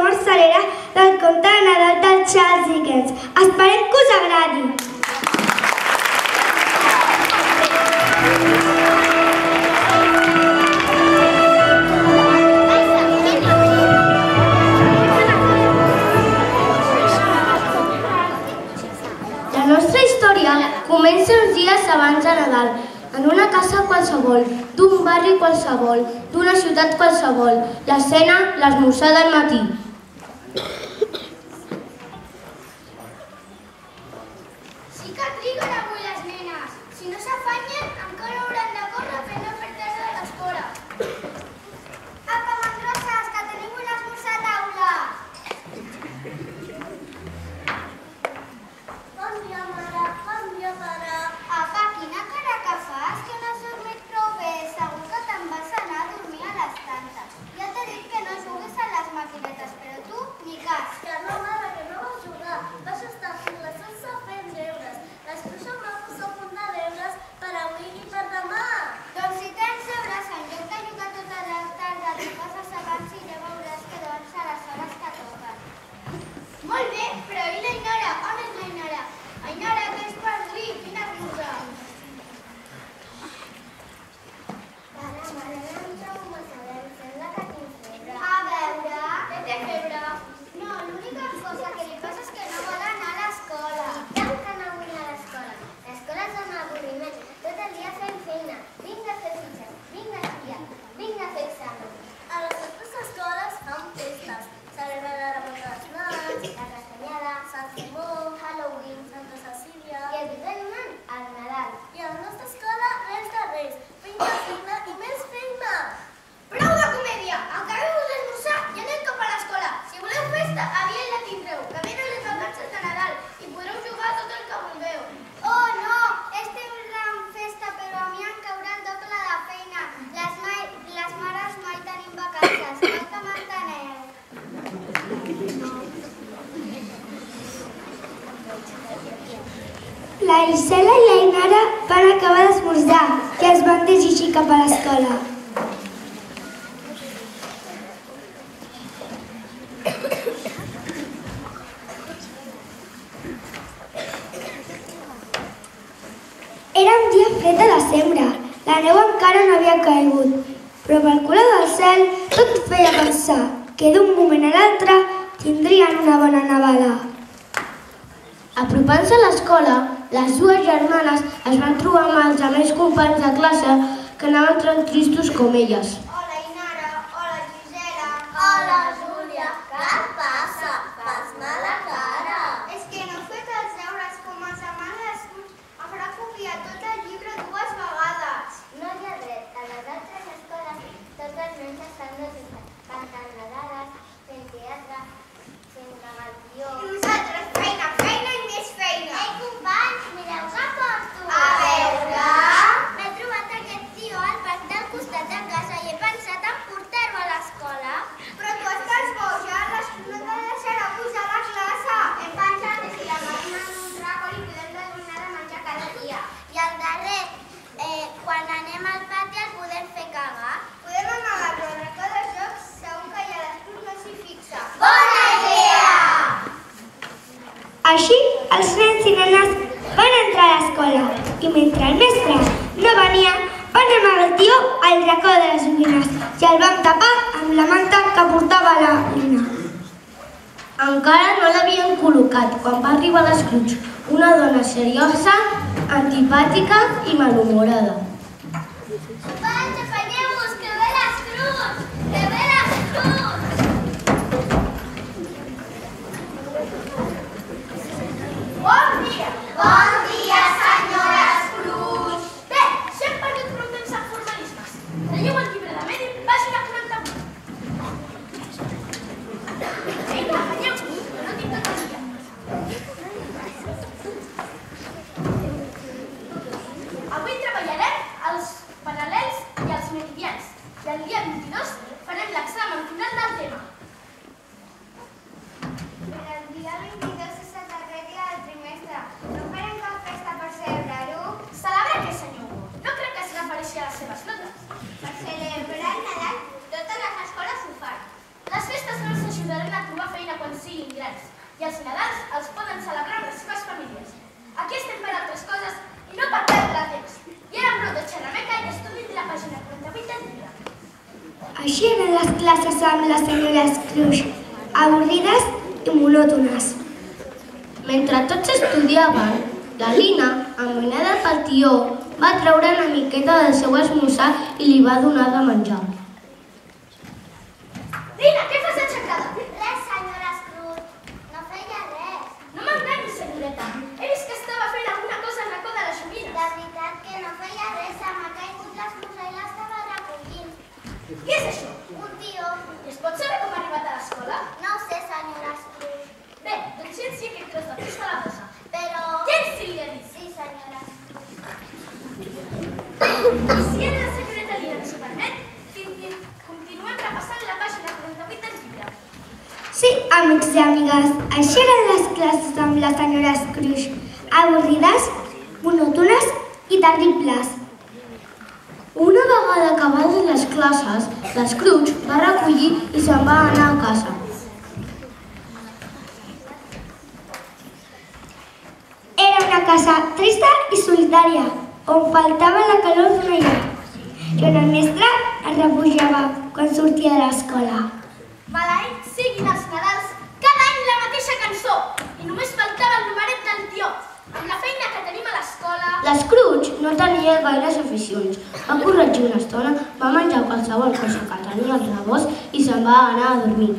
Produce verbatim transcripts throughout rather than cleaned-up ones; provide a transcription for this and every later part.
marsalera del conte de Nadal del Charles Dickens. Esperem que us agradi. La nostra història comença uns dies abans de Nadal, en una casa qualsevol, d'un barri qualsevol, d'una ciutat qualsevol. L'escena, l'esmorzar del matí. Sí que triguen avui les nenes. Si no s'afanyen, encara hauran de córrer per no perdre-se de l'escola. Apa, mandroses, que tenim un esmorzar a taula. Bon dia, mare. Bon dia, pare. Apa, quina cara que fas, que no has dormit prou bé. Segur que te'n vas anar a dormir a les tantes. Ja t'he dit que no juguis a les maquinetes, però tu ni cas. Que no, mare, que no vas jugar. Vas estar fent la salsa fent deures. Després em va posar un punt de deures per avui i per demà. Doncs si tens deures, en lloc de jugar tota la tarda, tu passes abans i ja veuràs que deuen ser les hores que toquen. Molt bé, però i la Ainara? On és la Ainara? Ainara, què és per dir? Quina cosa? Mare, mare, no em trobo massa bé. Em sembla que tinc febre. A veure, què té febre? No, l'única cosa que li passa és que no vol anar a l'escola. I tant que no vull anar a l'escola. L'escola és un avorriment. Tot el dia fent feina. Vinc a fer fitxes, vinc a estudiar, vinc a fer exàmens. A les nostres escoles fan festes. Celebren la revolta dels nans, la castanyada, Sant Simó, Halloween, Santa Cecília i, evidentment, el Nadal. I a la nostra escola res de res. Feina, feina i més feina. Prou de comèdia! Acabeu d'esmorzar i anem cap a l'escola. Si voleu festa, aviat la tindreu, que venen les vacances de Nadal i podreu jugar tot el que vulgueu. Oh, no! Este és gran festa, però a mi em caurà el doble de feina. Les, mai, les mares mai tenim vacances, oi que m'enteneu? La Isela i la Ainara van acabar d'esmorzar i es van dirigir cap a l'escola. Era un dia fred de desembre. La neu encara no havia caigut, però pel color del cel tot feia pensar que d'un moment a l'altre tindrien una bona nevada. Apropant-se a l'escola, les dues germanes es van trobar amb els altres companys de classe que anaven tan tristos com elles. Hola, Ainara. Hola, Gisela. Hola, Júlia. Què et passa? Fas mala cara. És que no he fet els deures com els demana l'escut. Haurà copiat tot el llibre dues vegades. No hi ha dret. A les altres escoles tots els nens estan desitjats, cantant nadales, fent teatre, fent cavalcó. I nosaltres, feina, feina i més feina. Ei, companys, mireu que porto. A veure... M'he trobat aquest tio al parc del costat de casa i he pensat en portar-lo a l'escola. Però tu estàs boja, l'escut no te deixarà pujar a la classe. Hem pensat que si la marina en un racó li podem donar de menjar cada dia. I al darrer, eh, quan anem al pati el podem fer cagar. Podem amagar-lo al racó de jocs, segur que ja l'escut no s'hi fixa. Bona idea! Així, els nens i nenes van entrar a l'escola i mentre el mestre no venia, van amagar el tio al racó de les joguines i el van tapar amb la manta que portava la nina. Encara no l'havien col·locat quan va arribar l'Scrooge, una dona seriosa, antipàtica i malhumorada. Companys, apanyeu-vos, que ve l'Scrooge! Que ve l'Scrooge! Bon dia! Bon dia, senyora Scrooge! Bé, si hem perdut prou temps en formalismes. Traieu el llibre de medi, pàgina quaranta-vuit. Vinga, apanyeu-vos, que no tinc tot el dia. Avui treballarem grans. I els Nadals els poden celebrar amb les seves famílies. Aquí estem per altres coses i no per perdre temps. I ara em brou de xerrameca i estudis de la pàgina quaranta-vuit del llibre. Així eren les classes amb la senyora Scrooge, avorrides i monòtones. Mentre tots estudiaven, la Lina, amoïnada pel tió, va treure una miqueta del seu esmorzar i li va donar de menjar. Lina, què fas aixecada? Res, senyora Scrooge. No feia res. No m'enganyis, senyoreta. He vist que estava fent alguna cosa al racó de les De joguines. veritat que no feia res. Se m'ha caigut l'esmorzar i l'estava recollint. Què és això? Un tió. I es pot saber com ha arribat a l'escola? No ho sé, senyora Scrooge. Bé, doncs llenci aquest tros de fusta a la bossa. Però... Llenci, li he dit. Sí, senyora Scrooge. Si era la senyoreta Lina que s'ho permet, continuem repassant la pàgina quaranta-vuit del llibre. Sí, amics i amigues, així eren les classes amb la senyora Scrooge, avorrides, monòtones i terribles. Una vegada acabades les classes, l'Scrooge va recollir i se'n va anar a casa. Era una casa trista i solitària, on faltava la calor d'una llar, i on el mestre es refugiava quan sortia de l'escola. Maleïts siguin els Nadals, cada any la mateixa cançó, i només faltava el numeret del tió. Amb la feina que tenim a l'escola... L'Scrooge no tenia gaires aficions. Va corregir una estona, va menjar qualsevol cosa que tenia al rebost i se'n va anar a dormir.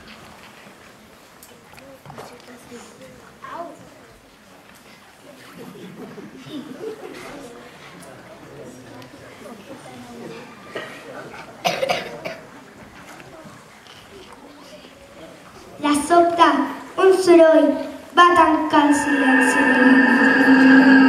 De sobte, un soroll va tancar el silenci.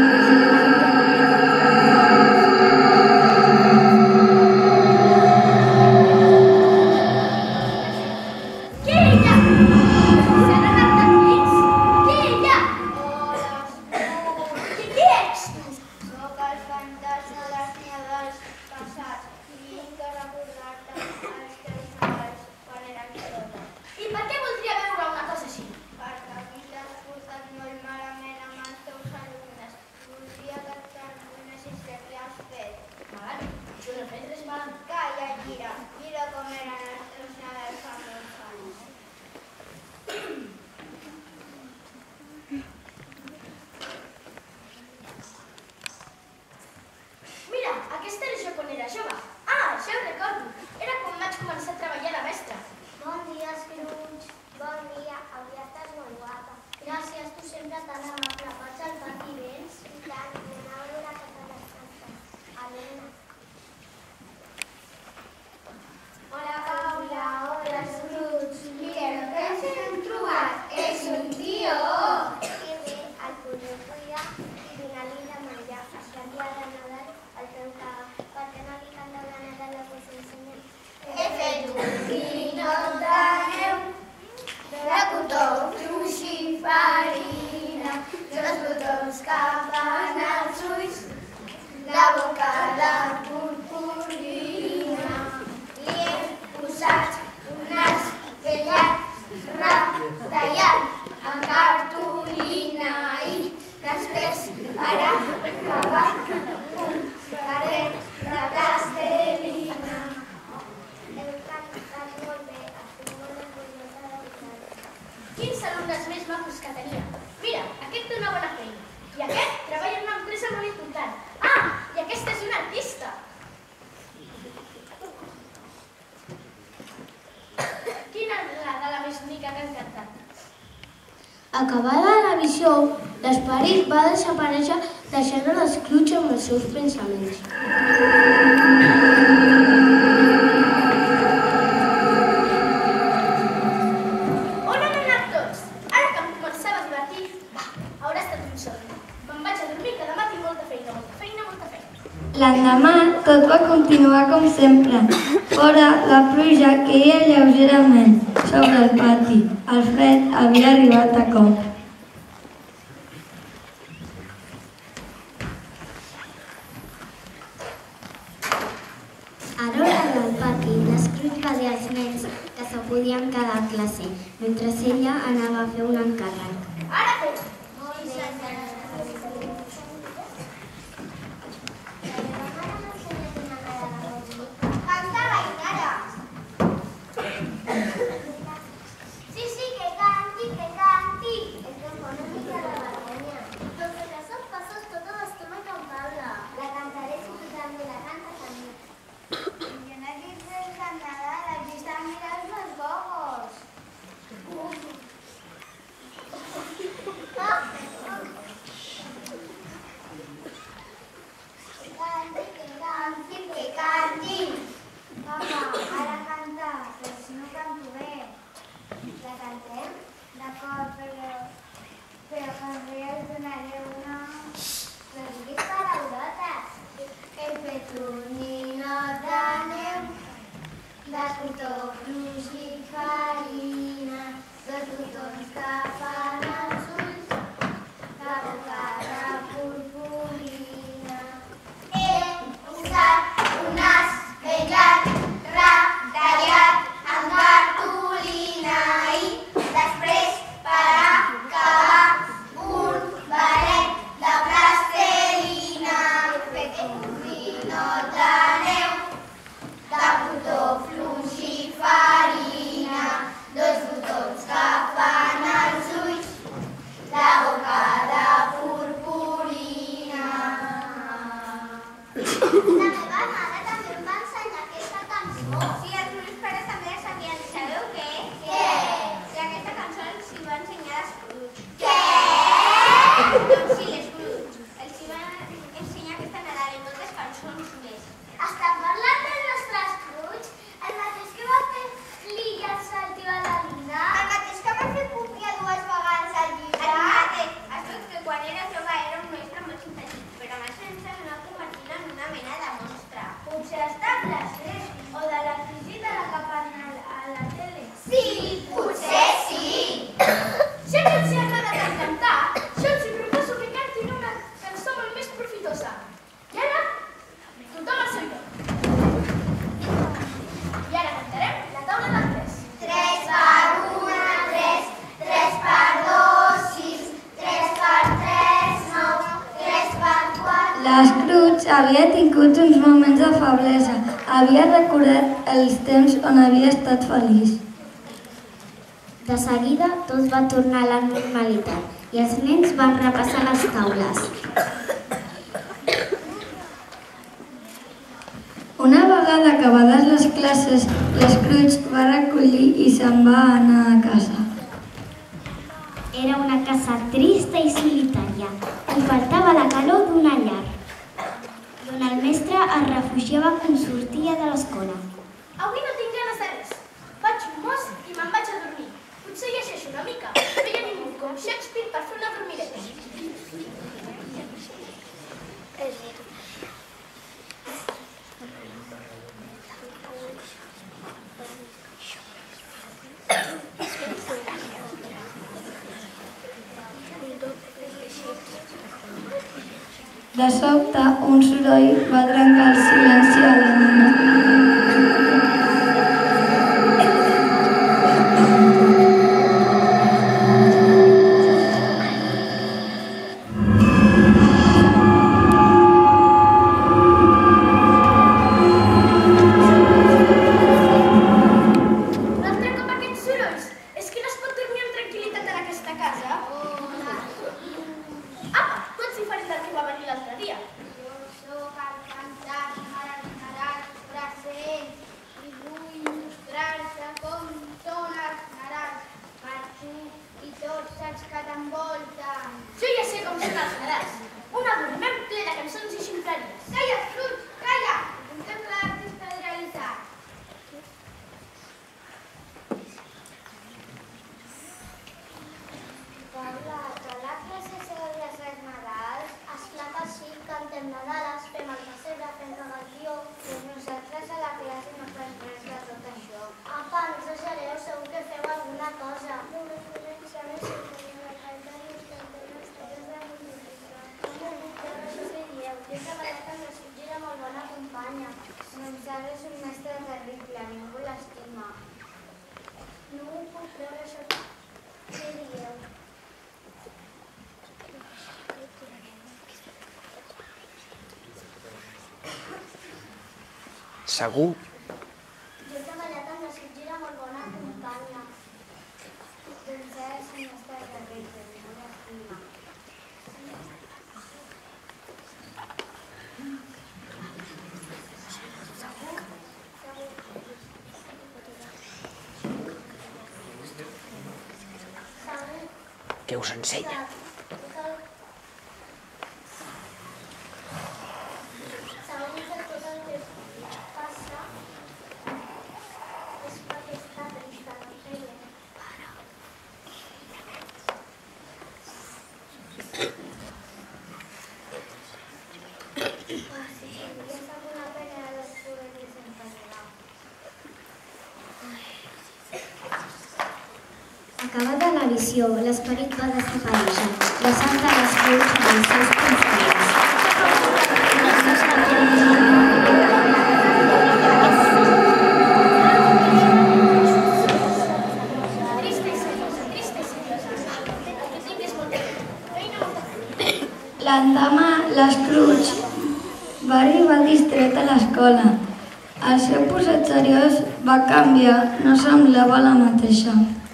Qui hi ha? S'han anat de crits? Qui hi ha? Hola, I qui ets? soc el fantasma dels Nadals passats i vinc a recordar-te els teus Nadals quan eren joves. I per què voldria veure una cosa així? Perquè aquí t'has portat molt malament amb els teus alumnes. Voldria que et perdonessis què li has fet. Malament, jo no he fet res malament. Calla, Gira. Mira com eren els teus Nadals fa molts anys. Mira, aquesta era jo quan era jove. Ah, ja ho recordo. Era quan vaig començar a treballar de mestra. Bon dia, Scrooge. Bon dia. Avui estàs molt guapa. Gràcies, tu sempre tan amable. Pots al pati, vens? I tant, anem a veure que te descanses. Helena. Hola, Paula. Hola, Scrooge. Mira, què ens hem trobat? És un tió. Que bé, el podreu cuidar i donar-li de menjar. Això el dia de Nadal el teu caga. Per què no li canteu la Nadal a vos ensenyem? He fet un guinot de neu, de cotó, fluix i farina, dos botons cap en els ulls, la boca de purpurina. Li he posat un nas vellat retallat amb cartolina i després per acabar un paret de plastelina. Heu cantat molt bé, estic molt orgullosa de vosaltres. Quins alumnes més macos que tenia. Mira, aquest té una bona feina. I aquest treballa en una empresa molt important. Ah, i aquesta és una artista. Quina és la de la més bonica que han cantat? Acabada la visió, l'esperit va desaparèixer deixant l'Scrooge amb els seus pensaments. On han anat tots? Ara que em començava a divertir, va, haurà estat un somni. Me'n vaig a dormir, que demà tinc molta feina, molta feina, molta feina. L'endemà tot va continuar com sempre. Fora, la pluja queia lleugerament sobre el pati. El fred havia arribat a cop. A l'hora del pati, l'Scrooge va dir als nens que s'ho podien quedar a classe, mentre ella anava a fer un encàrrec. Ara fes! Canta la Inara! Sí, sí, que canti, que canti. Es que em pone mica de vergonya. Doncs en esos pasos tota l'estona cantar-la. La cantaré si tu també la cantes a mi. Jo no he dit res de Nadal, aquí estan mirant els gogos. Canti, que canti, Que cantin! Papa, ara canta, però si no canto bé. La cantem? D'acord, però... Però també us donaré una... Però diguis paraulotes. El petuni de neu, de cotó fluix i farina, dos botons que fan els ulls, de boca de purpurina. He usat un nas ben llarg, retallat amb cartolina i després per acabar un barret de plastelina. Petuninot de neu, de cotó fluix i farina, dos botons que fan els ulls, la boca de purpurina. La meva mare també em va ensenyar aquesta cançó. Sí, els meus pares també la sabien. Sabeu què? Què? Que aquesta cançó els hi va ensenyar l'Scrooge. Què? Doncs sí, l'Scrooge. Els hi va ensenyar aquesta Nadal i moltes cançons més. Estan parlant del nostre Scrooge? El mateix que va fer l'Illa al Salti a la Lina? El mateix que va fer Pupi a dues vegades al llibre. El mateix. Es veu que quan era jove era un mestre molt simpàtic, però amb el temps s'ha anat convertint en una mena de monstre. Potser està a places o de la crisi de la que parlen a la tele. Sí, potser sí. Ja que els agrada tant cantar, jo els hi proposo que cantin una cançó molt més profitosa. I ara, tothom al seu lloc. I ara cantarem la taula del tres. Tres per una, tres, tres per dos, sis, tres per tres, nou, tres per quatre. L'Scrooge havia tingut uns moments de feblesa. Havia recordat els temps on havia estat feliç. De seguida, tot va tornar a la normalitat i els nens van repassar les taules. Una vegada acabades les classes, l'Scrooge va recollir i se'n va anar a casa. Era una casa trista i solitària, on faltava la calor d'una llar, i on el mestre es refugiava quan sortia de l'escola. Avui no tinc ganes de res. Faig un mos i me'n vaig a dormir. Potser llegeixo una mica. No hi ha ningú com Shakespeare per fer una dormireta. De sobte, un soroll va trencar el silenci a la nina. segur. Jo he treballat amb la Sitgira molt bona companya. Doncs ara sí no està de res, però no m'estima. Què us ensenya? Acabada la visió, l'esperit va desaparèixer, deixant a les Cruz dels seus consells. L'endemà, les Cruz va arribar distret a l'escola. El seu posat seriós va canviar, no semblava la mateixa.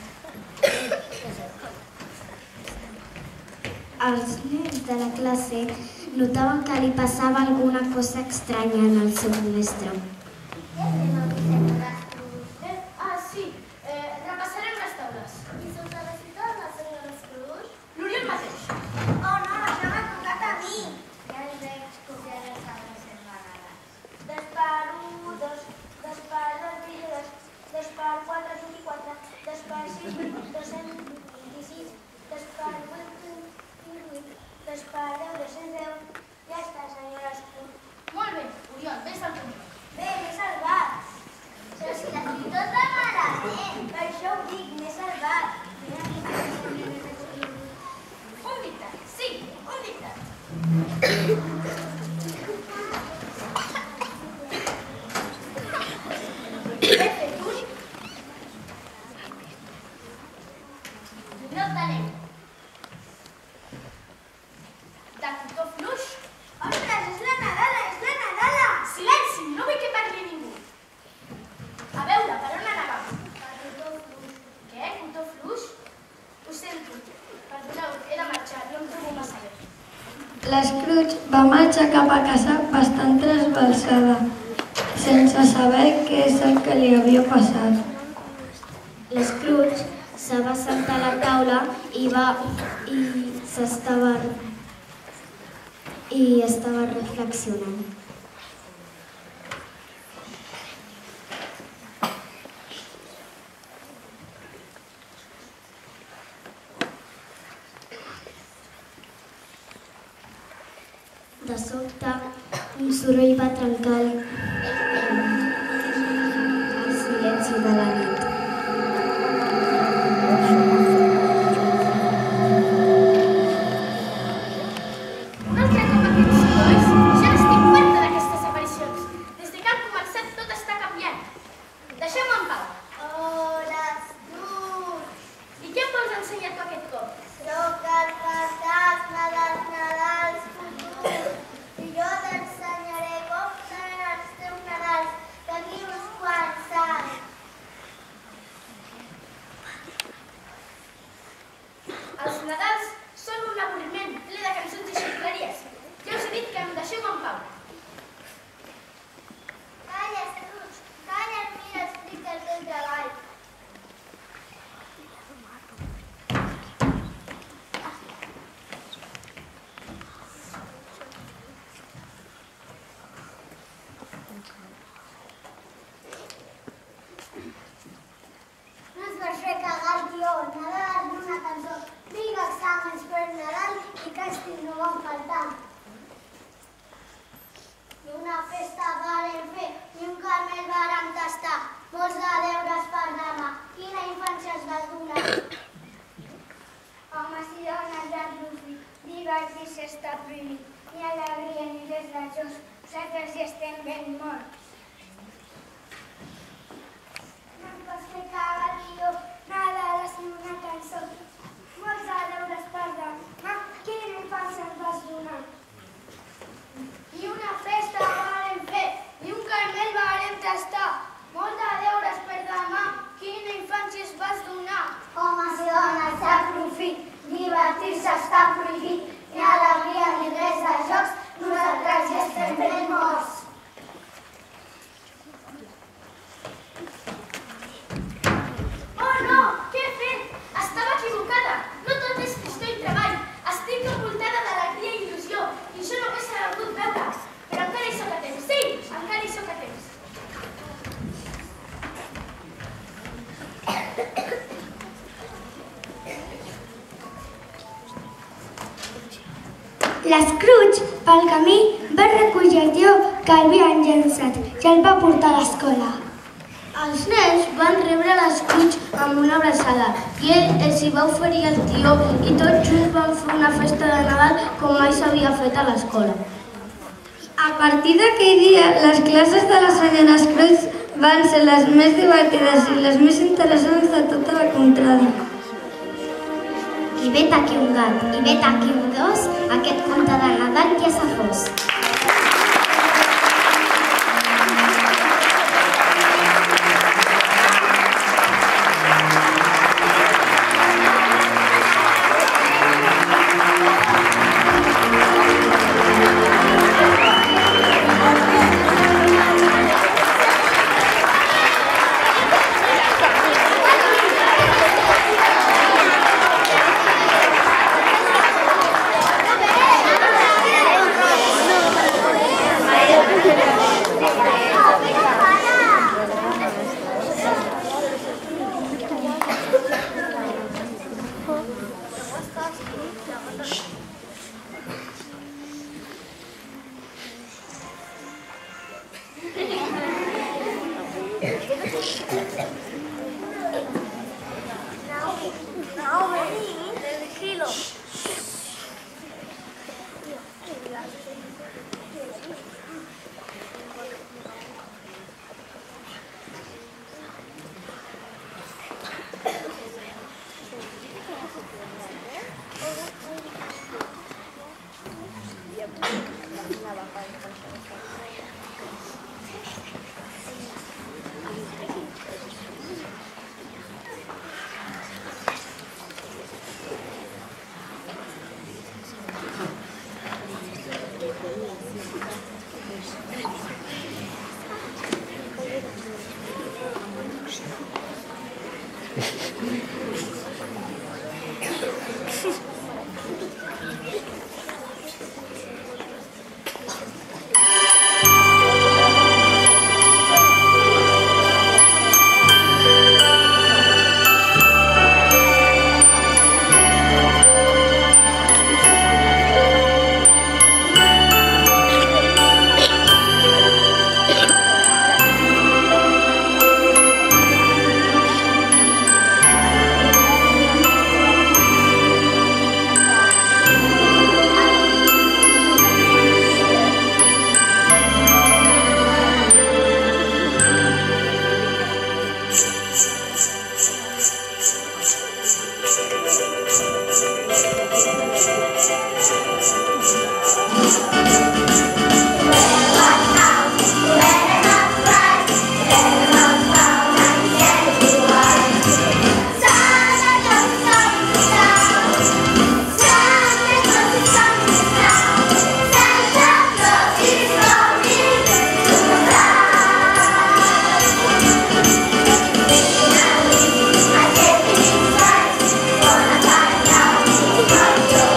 Els nens de la classe notaven que li passava alguna cosa estranya en el seu mestre. Què fem avui, senyora Cruz? Ah, sí. Eh, repassarem les taules. I se'ls ha recitat la senyora Cruz? L'Oriol mateix. Oh, no, això m'ha tocat a mi. Ja el veig copiar les taules setmanades. Dos per un, dos, dos per dos, dos, dos per quatre, vint-i-quatre, dos per sis, dos-cents vint-i-sis, dos per vuit, dos per deu, dos-cents deu. Ja està, senyora Cruz. Molt bé, Oriol, vés al punt. Bé, m'he salvat. Però si l'escriptor està malament, per això ho dic, m'he salvat. Un dictat, sí, un dictat. He fet un. No tenim. De cotó fluix. Ostres, és la Nadala, és la Nadala! Silenci, no vull que parli ningú. A veure, per on anàvem? Què? Cotó fluix? Ho sento. Perdoneu, he de marxar, no em trobo massa bé. L'Scrooge va marxar cap a casa bastant trasbalsada, sense saber què és el que li havia passat. L'Scrooge se va sentar a la taula i va i s'estava i estava reflexionant. De sobte, un soroll va trencar el silenci de la nit. Un altre cop aquests sorolls. Ja n'estic farta d'aquestes aparicions. Des de que han començat tot està canviant. Deixeu-me en pau. Oh, les Cruz! I què em vols ensenyar tu aquest cop? Soc el fantasma dels Nadals futurs i jo t'ensenyaré com seran els teus Nadals d'aquí uns quants anys. Els Nadals són un avorriment ple de cançons i ximpleries. Ja us he dit que em deixeu en pau. Calla, Scrooge, calla, mira, explica el teu treball. No ens vas fer cagar, tio. Nadal és una cançó. Vinga, exàmens per Nadal i càstig no van faltar. Ni una festa vàrem fer, ni un caramel vàrem tastar. Molts de deures per demà. Quina infància es va donar. Homes i dones de Rufi, divertir-se està prohibit. Ni alegria ni res de jocs. Nosaltres hi estem ben morts. No em pots fer cagar, tio. Nadal és una cançó. Molts de deures per demà. Quina infància ens vas donar. Ni una festa vàrem fer, ni un caramel vàrem fi. Divertir-se està prohibit, ni alegria ni res de jocs, nosaltres ja estem ben morts. Oh no, què he fet? Estava equivocada. No tot és tristor i treball. Estic envoltada d'alegria i il·lusió, i això només s'ha hagut veure. Però encara hi soc a temps. Sí, encara hi soc a temps. L'Scrooge, pel camí, va recollir el tió que havien llançat i el va portar a l'escola. Els nens van rebre l'Scrooge amb una abraçada i ell els hi va oferir el tió i tots junts van fer una festa de Nadal com mai s'havia fet a l'escola. A partir d'aquell dia, les classes de la senyora Scrooge van ser les més divertides i les més interessants de tota la contrada. I vet aquí un gat, i vet aquí un dos, aquest conte de Nadal ja s'ha fos. Bye.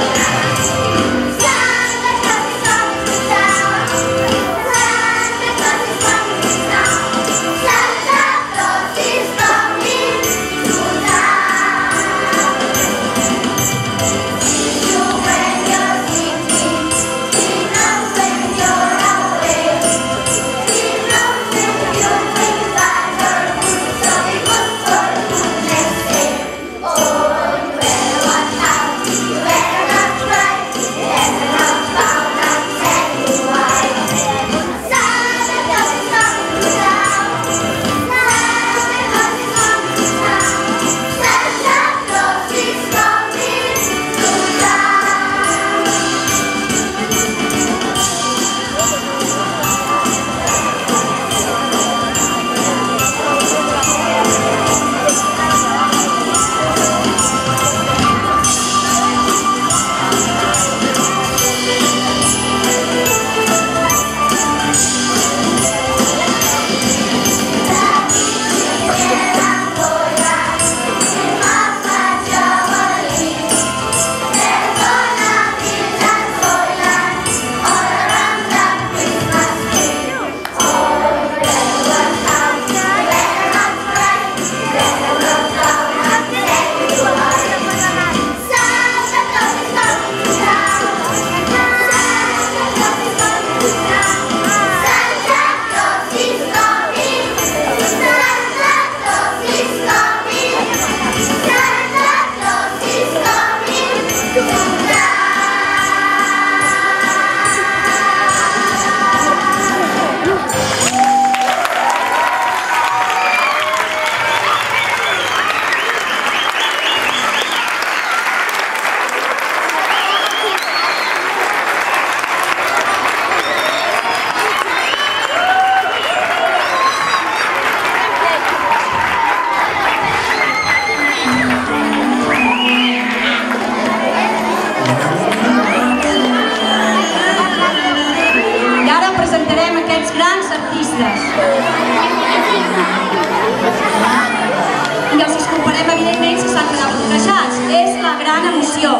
gran emoció.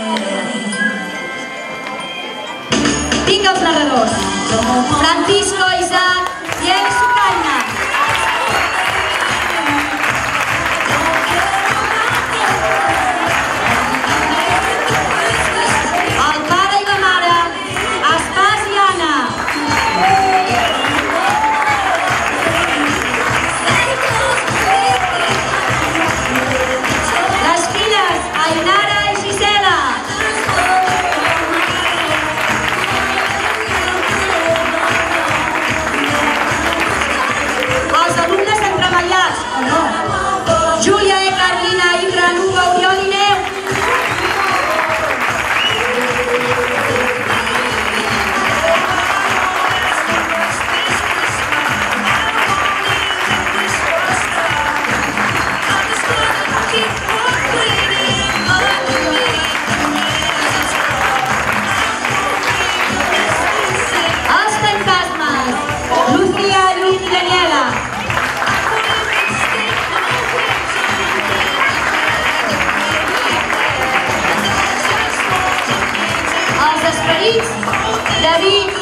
Vinga els narradors. Francisco, Isaac, Diego Sucaina. El pare i la mare, Espàs i Anna. Les filles, Ainara i Gisela. Els alumnes entremaliats, o no? Júlia, E, Carlina, Ibra, Nuga, Oriol i Neu. Els fantasmes, Lucía, Lluís i Daniela. Els esperits, David,